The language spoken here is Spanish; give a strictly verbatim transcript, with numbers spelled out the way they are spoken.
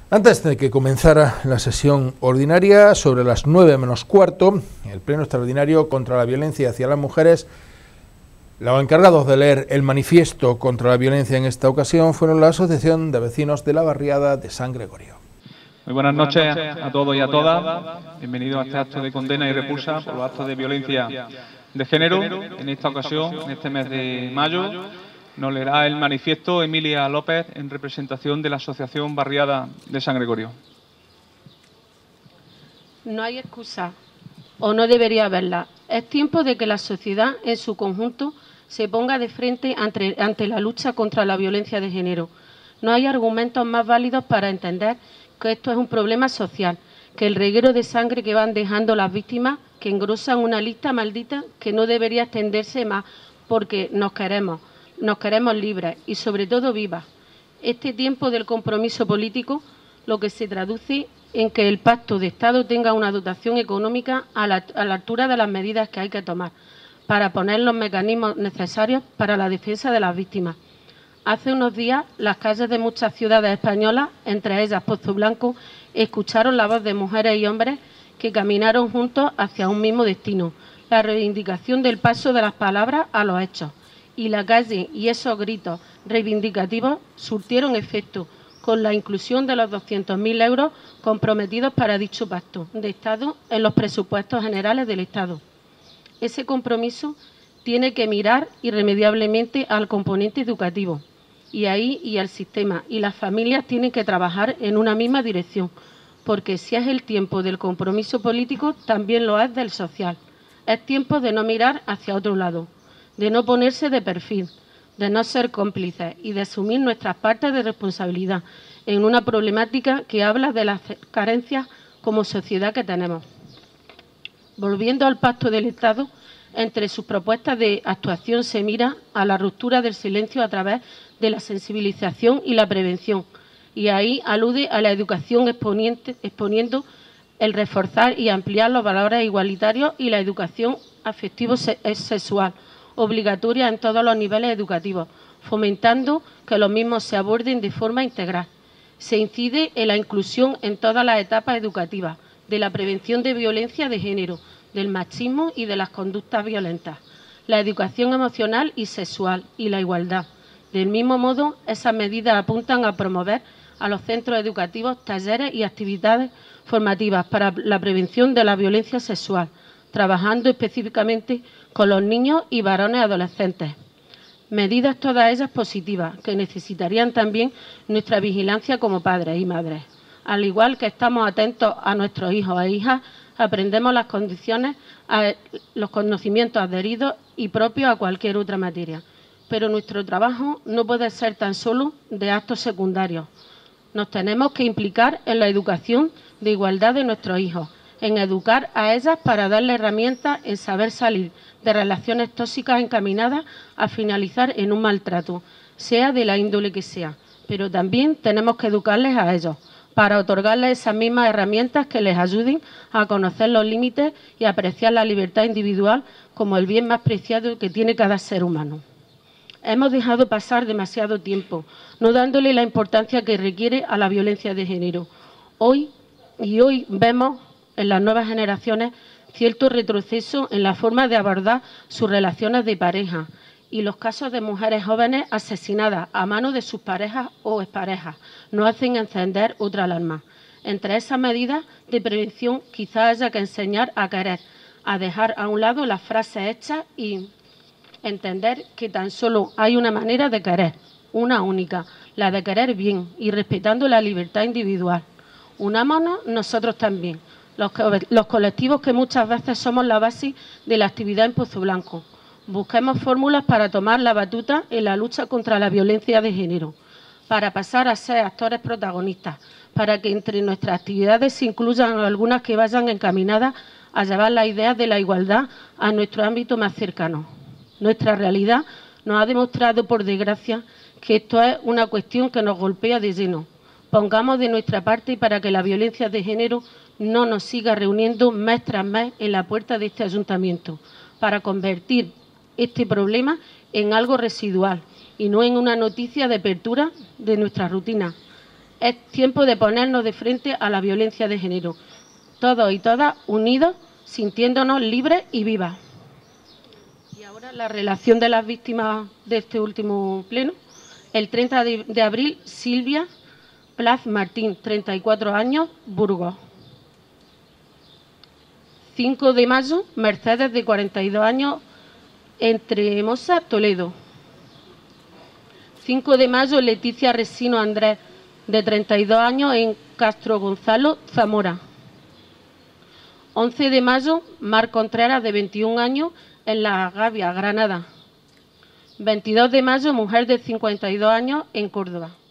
Antes de que comenzara la sesión ordinaria, sobre las nueve menos cuarto, el pleno extraordinario contra la violencia hacia las mujeres, los encargados de leer el manifiesto contra la violencia en esta ocasión fueron la Asociación de Vecinos de la Barriada de San Gregorio. Muy buenas noches a todos y a todas. Bienvenidos a este acto de condena y repulsa por los actos de violencia de género. En esta ocasión, en este mes de mayo, nos leerá el manifiesto Emilia López en representación de la Asociación Barriada de San Gregorio. No hay excusa, o no debería haberla. Es tiempo de que la sociedad en su conjunto se ponga de frente ante, ante la lucha contra la violencia de género. No hay argumentos más válidos para entender que esto es un problema social, que el reguero de sangre que van dejando las víctimas, que engrosan una lista maldita que no debería extenderse más, porque nos queremos, nos queremos libres y sobre todo vivas. Este tiempo del compromiso político, lo que se traduce en que el Pacto de Estado tenga una dotación económica a la, a la altura de las medidas que hay que tomar para poner los mecanismos necesarios para la defensa de las víctimas. Hace unos días, las calles de muchas ciudades españolas, entre ellas Pozo Blanco, escucharon la voz de mujeres y hombres que caminaron juntos hacia un mismo destino, la reivindicación del paso de las palabras a los hechos. Y la calle y esos gritos reivindicativos surtieron efecto con la inclusión de los doscientos mil euros comprometidos para dicho pacto de Estado en los presupuestos generales del Estado. Ese compromiso tiene que mirar irremediablemente al componente educativo, y ahí y el sistema y las familias tienen que trabajar en una misma dirección, porque si es el tiempo del compromiso político, también lo es del social. Es tiempo de no mirar hacia otro lado, de no ponerse de perfil, de no ser cómplices y de asumir nuestras partes de responsabilidad en una problemática que habla de las carencias como sociedad que tenemos. Volviendo al Pacto del Estado, entre sus propuestas de actuación se mira a la ruptura del silencio a través de la sensibilización y la prevención, y ahí alude a la educación exponiendo el reforzar y ampliar los valores igualitarios y la educación afectivo-sexual, obligatoria en todos los niveles educativos, fomentando que los mismos se aborden de forma integral. Se incide en la inclusión en todas las etapas educativas, de la prevención de violencia de género, del machismo y de las conductas violentas, la educación emocional y sexual y la igualdad. Del mismo modo, esas medidas apuntan a promover a los centros educativos talleres y actividades formativas para la prevención de la violencia sexual, trabajando específicamente con los niños y varones adolescentes. Medidas todas ellas positivas, que necesitarían también nuestra vigilancia como padres y madres. Al igual que estamos atentos a nuestros hijos e hijas, aprendemos las condiciones, los conocimientos adheridos y propios a cualquier otra materia. Pero nuestro trabajo no puede ser tan solo de actos secundarios. Nos tenemos que implicar en la educación de igualdad de nuestros hijos, en educar a ellas para darles herramientas en saber salir de relaciones tóxicas encaminadas a finalizar en un maltrato, sea de la índole que sea. Pero también tenemos que educarles a ellos, para otorgarles esas mismas herramientas que les ayuden a conocer los límites y apreciar la libertad individual como el bien más preciado que tiene cada ser humano. Hemos dejado pasar demasiado tiempo, no dándole la importancia que requiere a la violencia de género. Hoy, y hoy vemos en las nuevas generaciones cierto retroceso en la forma de abordar sus relaciones de pareja y los casos de mujeres jóvenes asesinadas a manos de sus parejas o exparejas nos hacen encender otra alarma. Entre esas medidas de prevención quizá haya que enseñar a querer, a dejar a un lado las frases hechas y entender que tan solo hay una manera de querer, una única, la de querer bien y respetando la libertad individual. Unámonos nosotros también, los, los colectivos que muchas veces somos la base de la actividad en Pozo Blanco. Busquemos fórmulas para tomar la batuta en la lucha contra la violencia de género, para pasar a ser actores protagonistas, para que entre nuestras actividades se incluyan algunas que vayan encaminadas a llevar las ideas de la igualdad a nuestro ámbito más cercano. Nuestra realidad nos ha demostrado, por desgracia, que esto es una cuestión que nos golpea de lleno. Pongamos de nuestra parte para que la violencia de género no nos siga reuniendo mes tras mes en la puerta de este ayuntamiento, para convertir este problema en algo residual y no en una noticia de apertura de nuestra rutina. Es tiempo de ponernos de frente a la violencia de género. Todos y todas unidos, sintiéndonos libres y vivas. Y ahora la relación de las víctimas de este último pleno. El treinta de abril, Silvia Plaz Martín, treinta y cuatro años, Burgos. cinco de mayo, Mercedes, de cuarenta y dos años, Entremosa, Toledo. cinco de mayo, Leticia Resino Andrés, de treinta y dos años, en Castro Gonzalo, Zamora. once de mayo, Mar Contreras, de veintiún años, en La Gavia, Granada. veintidós de mayo, mujer de cincuenta y dos años, en Córdoba.